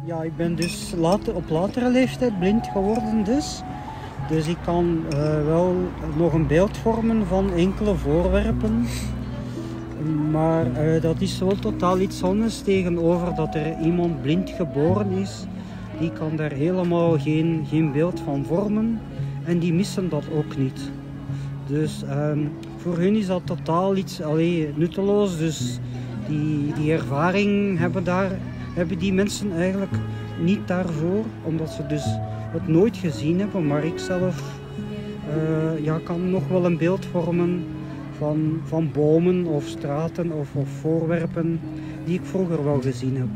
Ja, ik ben dus op latere leeftijd blind geworden Dus ik kan wel nog een beeld vormen van enkele voorwerpen. Maar dat is wel totaal iets anders tegenover dat er iemand blind geboren is. Die kan daar helemaal geen beeld van vormen en die missen dat ook niet. Dus voor hun is dat totaal iets nutteloos. Dus die ervaring hebben die mensen eigenlijk niet daarvoor, omdat ze dus het nooit gezien hebben. Maar ik zelf kan nog wel een beeld vormen van bomen of straten of voorwerpen die ik vroeger wel gezien heb.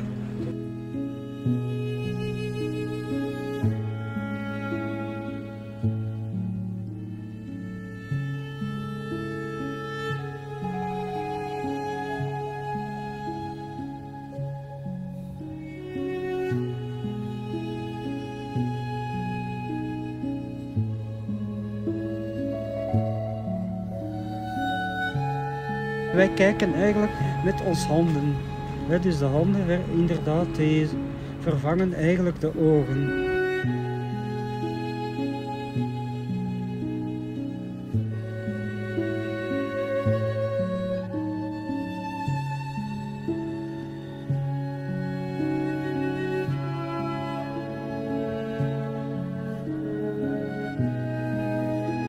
Wij kijken eigenlijk met ons handen. Dus de handen inderdaad, die vervangen eigenlijk de ogen.